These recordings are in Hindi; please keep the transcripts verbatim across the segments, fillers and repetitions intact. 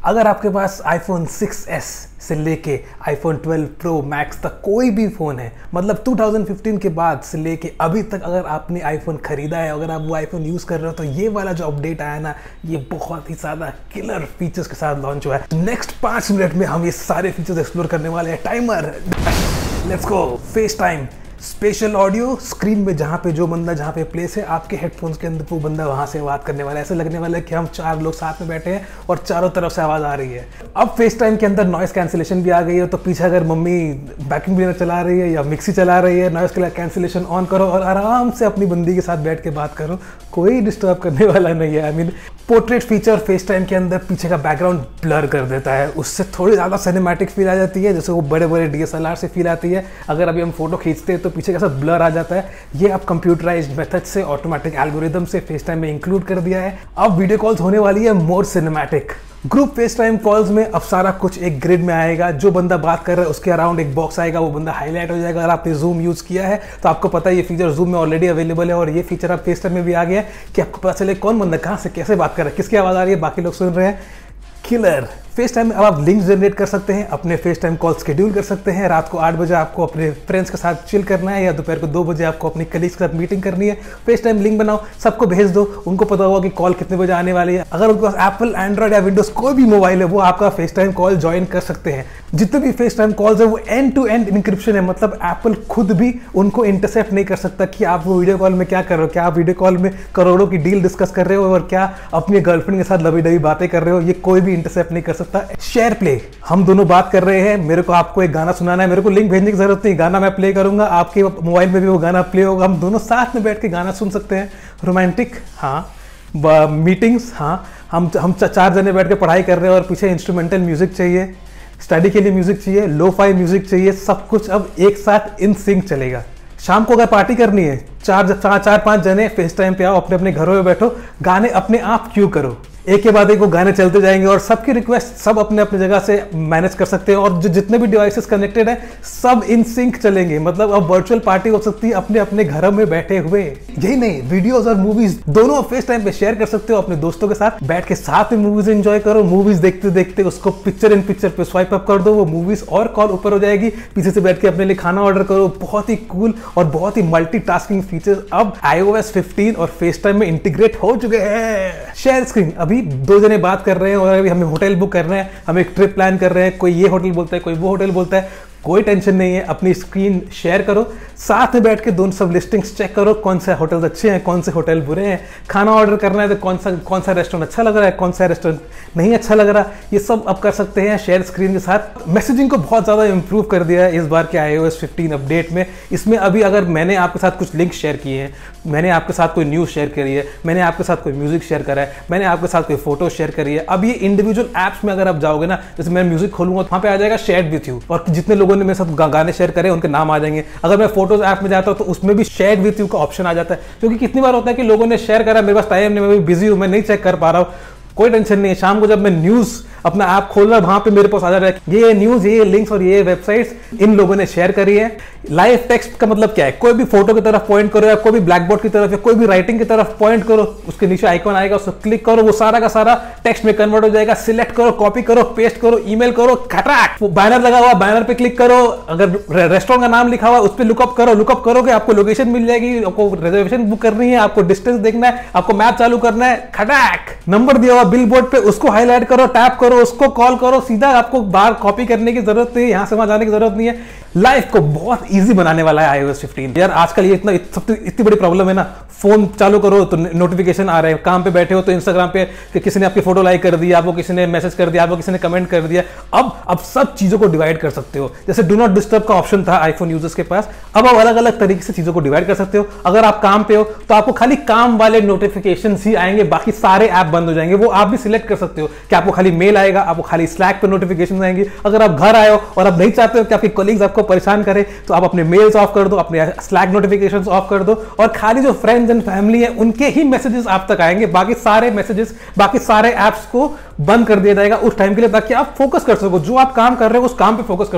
अगर आपके पास आईफोन सिक्स एस से लेके आईफोन ट्वेल्व प्रो मैक्स तक कोई भी फ़ोन है, मतलब टू थाउजेंड फिफ्टीन के बाद से लेके अभी तक अगर आपने आईफोन ख़रीदा है, अगर आप वो आईफोन यूज़ कर रहे हो, तो ये वाला जो अपडेट आया ना, ये बहुत ही ज़्यादा किलर फीचर्स के साथ लॉन्च हुआ है। तो नेक्स्ट पाँच मिनट में हम ये सारे फीचर्स एक्सप्लोर करने वाले हैं। Timer, let's go. FaceTime, spatial audio, screen में जहाँ पे जो बंदा जहाँ पे प्लेस है आपके हेडफोन्स के अंदर वो बंदा वहाँ से बात करने वाला है। ऐसे लगने वाला है कि हम चार लोग साथ में बैठे हैं और चारों तरफ से आवाज़ आ रही है। अब फेस टाइम के अंदर नॉइस कैंसिलेशन भी आ गई है, तो पीछे अगर मम्मी वैक्यूम क्लीनर चला रही है या मिक्सी चला रही है, नॉइस कैंसिलेशन ऑन करो और आराम से अपनी बंदी के साथ बैठ के बात करो, कोई डिस्टर्ब करने वाला नहीं है। I mean portrait feature FaceTime के अंदर पीछे का बैकग्राउंड ब्लर कर देता है, उससे थोड़ी ज़्यादा सिनेमैटिक फील आ जाती है, जैसे वो बड़े बड़े डी एस एल आर से फील आती है। अगर अभी हम फोटो खींचते हैं तो पीछे का सब ब्लर आ जाता है। ये अब कंप्यूटराइज्ड मेथड से, ऑटोमेटिक एल्गोरिदम से फेस टाइम में इंक्लूड कर दिया है। अब वीडियो कॉल्स होने वाली है more cinematic. Group FaceTime calls में अब सारा कुछ एक ग्रिड में आएगा। जो बंदा बात कर रहा है उसके अराउंड एक बॉक्स आएगा, वो बंदा हाईलाइट हो जाएगा। अगर आपने जूम यूज़ किया है तो आपको पता है ये फीचर जूम में ऑलरेडी अवेलेबल है, और ये फीचर अब फेस टाइम में भी आ गया है कि आपको पता चले कौन बंदा कहाँ से कैसे बात कर रहा है, किसकी आवाज़ आ रही है, बाकी लोग सुन रहे हैं। किलर फेस टाइम में अब आप लिंक्स जनरेट कर सकते हैं, अपने फेस टाइम कॉल शेड्यूल कर सकते हैं। रात को आठ बजे आपको अपने फ्रेंड्स के साथ चिल करना है या दोपहर को दो बजे आपको अपनी कलीग्स के साथ मीटिंग करनी है, फेस टाइम लिंक बनाओ, सबको भेज दो, उनको पता होगा कि कॉल कितने बजे आने वाली है। अगर उनके पास एप्पल, एंड्रॉइड या विंडोज कोई भी मोबाइल है, वो आपका फेस टाइम कॉल ज्वाइन कर सकते हैं। जितने भी फेस टाइम कॉल्स है वो एंड टू एंड इंक्रिप्शन है, मतलब एप्पल खुद भी उनको इंटरसेप्ट नहीं कर सकता कि आप वो वीडियो कॉल में क्या कर रहे हो, क्या आप वीडियो कॉल में करोड़ों की डील डिस्कस कर रहे हो और क्या अपनी गर्लफ्रेंड के साथ लबी डबी बातें कर रहे हो, ये कोई भी इंटरसेप्ट नहीं कर सकता। शेयर प्ले, हम दोनों बात कर रहे हैं, मेरे को आपको एक गाना सुनाना है, मेरे को लिंक भेजने की जरूरत नहीं, गाना मैं प्ले करूंगा, आपके मोबाइल में भी वो गाना प्ले होगा, हम दोनों साथ में बैठ के गाना सुन सकते हैं। रोमांटिक, हाँ। मीटिंग्स, हाँ, हम हम चार जने बैठ के पढ़ाई कर रहे हैं और पीछे इंस्ट्रूमेंटल म्यूजिक चाहिए, स्टडी के लिए म्यूजिक चाहिए, लो फाई म्यूजिक चाहिए, सब कुछ अब एक साथ इन सिंक चलेगा। शाम को अगर पार्टी करनी है, चार चार चार पांच जने फेस टाइम पे आओ, अपने अपने घरों में बैठो, गाने अपने आप क्यों करो, एक के बाद एक वो गाने चलते जाएंगे और सबकी रिक्वेस्ट सब अपने अपने जगह से मैनेज कर सकते हैं, और जो जितने भी डिवाइसेस कनेक्टेड हैं सब इन सिंक चलेंगे। मतलब अब वर्चुअल पार्टी हो सकती है अपने अपने घरों में बैठे हुए। यही नहीं, वीडियोस और मूवीज दोनों फेस टाइम पे शेयर कर सकते हो अपने दोस्तों के साथ, बैठ के साथ में मूवीज एंजॉय करो। मूवीज देखते देखते उसको पिक्चर इन पिक्चर पे स्वाइप अप कर दो, वो मूवीज और कॉल ऊपर हो जाएगी, पीछे से बैठ के अपने लिए खाना ऑर्डर करो। बहुत ही कूल और बहुत ही मल्टीटास्किंग फीचर्स अब आईओएस फिफ्टीन और फेस टाइम में इंटीग्रेट हो चुके हैं। शेयर स्क्रीन, अभी दो जने बात कर रहे हैं और अभी हमें होटल बुक करना है, हम एक ट्रिप प्लान कर रहे हैं, कोई ये होटल बोलता है, कोई वो होटल बोलता है, कोई टेंशन नहीं है, अपनी स्क्रीन शेयर करो, साथ में बैठ के दोनों सब लिस्टिंग्स चेक करो, कौन से होटल अच्छे हैं, कौन से होटल बुरे हैं। खाना ऑर्डर करना है तो कौन सा कौन सा रेस्टोरेंट अच्छा लग रहा है, कौन सा रेस्टोरेंट नहीं अच्छा लग रहा, ये सब अब कर सकते हैं शेयर स्क्रीन के साथ। मैसेजिंग को बहुत ज़्यादा इंप्रूव कर दिया है इस बार के आईओएस फिफ्टीन अपडेट में। इसमें अभी अगर मैंने आपके साथ कुछ लिंक शेयर किए हैं, मैंने आपके साथ कोई न्यूज़ शेयर करी है, मैंने आपके साथ कोई म्यूजिक शेयर करा है, मैंने आपके साथ कोई फोटो शेयर करी है, अब ये इंडिविजुअल ऐप्स में अगर आप जाओगे ना, जैसे मैं म्यूजिक खोलूंगा तो वहाँ पे आ जाएगा शेयर विथ यू, और जितने लोगों ने मेरे साथ गाने शेयर करे उनके नाम आ जाएंगे। अगर मैं फोटोज ऐप में जाता हूँ तो उसमें भी शेयर विथ यू का ऑप्शन आ जाता है, क्योंकि कितनी बार होता है कि लोगों ने शेयर करा, मेरे पास टाइम नहीं, मैं बिजी हूँ, मैं नहीं चेक कर पा रहा हूँ। कोई टेंशन नहीं है, शाम को जब मैं न्यूज़ अपना ऐप खोल रहा, वहां पे मेरे पास आ जा रहा है ये न्यूज़, ये लिंक्स और ये वेबसाइट्स इन लोगों ने शेयर करी है। लाइव टेक्स्ट का मतलब क्या है, कोई भी फोटो की तरफ पॉइंट करो या कोई भी ब्लैक बोर्ड की तरफ या कोई भी राइटिंग की तरफ पॉइंट करो, उसके नीचे आइकॉन आएगा, उसको क्लिक करो, वो सारा का सारा टेक्स्ट में कन्वर्ट हो जाएगा। सिलेक्ट करो, कॉपी करो, पेस्ट करो, ईमेल करो, खटाक। वो बैनर लगा हुआ, बैनर पे क्लिक करो, अगर रेस्टोरेंट का नाम लिखा हुआ उस पर लुकअप करो, लुकअप करोगे आपको लोकेशन मिल जाएगी, आपको रिजर्वेशन बुक करनी है, आपको डिस्टेंस देखना है, आपको मैप चालू करना है, खटाक। नंबर दिया हुआ बिल बोर्ड पे, उसको हाईलाइट करो, टैप करो, उसको कॉल करो, सीधा आपको बाहर कॉपी करने की जरूरत नहीं है, यहां से वहां जाने की जरूरत नहीं है। लाइफ को बहुत इजी बनाने वाला है आईओएस फिफ्टीन। यार आजकल ये इतना इत, इतनी बड़ी प्रॉब्लम है ना, फोन चालू करो तो नोटिफिकेशन आ रहे हैं, काम पे बैठे हो तो इंस्टाग्राम पे कि किसी ने आपकी फोटो लाइक कर दी, आपको किसी ने मैसेज कर दिया, आपको किसी ने कमेंट कर दिया। अब अब सब चीजों को डिवाइड कर सकते हो, जैसे डू नॉट डिस्टर्ब का ऑप्शन था आईफोन यूजर्स के पास, अब आप अलग अलग तरीके से चीजों को डिवाइड कर सकते हो। अगर आप काम पे हो तो आपको खाली काम वाले नोटिफिकेशन ही आएंगे, बाकी सारे ऐप बंद हो जाएंगे, वो आप भी सिलेक्ट कर सकते हो कि आपको खाली मेल आएगा, आपको खाली स्लैक पे नोटिफिकेशन आएंगे। अगर आप घर आए हो और आप नहीं चाहते हो कि आपके कलीग्स आपको परेशान करें, तो आप अपने मेल्स ऑफ कर दो, अपने स्लैक नोटिफिकेशंस ऑफ कर दो, और खाली जो फ्रेंड्स एंड फैमिली है उनके ही मैसेजेस आप तक आएंगे, बाकी सारे मैसेजेस, बाकी सारे ऐप्स को बंद कर दिया जाएगा उस टाइम के लिए, ताकि आप फोकस कर सको, जो आप काम कर रहे हो उस काम पे फोकस कर सको।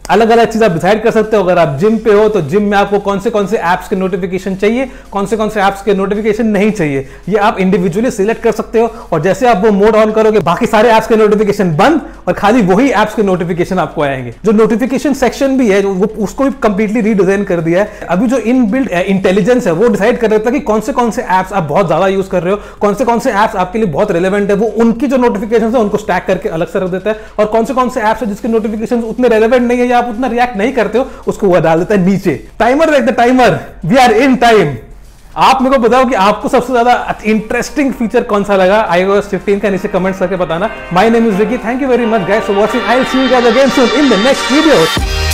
अलग अलग चीज आप डिसाइड कर सकते हो। अगर आप जिम पे हो तो जिम में आपको कौन से कौन से ऐप्स के नोटिफिकेशन चाहिए, कौन से कौन से ऐप्स के नोटिफिकेशन नहीं चाहिए, ये आप इंडिविजुअली सिलेक्ट कर सकते हो। और जैसे आप वो मोड ऑन करोगे बाकी सारे ऐप्स के नोटिफिकेशन बंद और खाली वही ऐप्स के नोटिफिकेशन आपको आएंगे। जो नोटिफिकेशन सेक्शन भी है वो उसको भी कंप्लीटली रीडिजाइन कर दिया है। अभी जो इनबिल्ट इंटेलिजेंस है वो डिसाइड कर देता है कि कौन से कौन से ऐप्स आप बहुत ज्यादा यूज कर रहे हो, कौन से कौन से ऐप्स आपके लिए बहुत रेलेवेंट है, वो उनकी जो नोटिफिकेशन है उनको स्टैक करके अलग से रख देता है। और कौन से कौन से ऐप्स है जिसके नोटिफिकेशन उतने रेलेवेंट नहीं है या आप उतना रिएक्ट नहीं करते हो, उसको वो डाल देता है नीचे। टाइमर देख the timer, we are in time. आप मेरे को बताओ कि आपको सबसे ज्यादा इंटरेस्टिंग फीचर कौन सा लगा आईओएस फिफ्टीन का, नीचे कमेंट्स करके बताना। My name is Ricky, thank you very much guys for watching, I will see you guys again soon in the next video.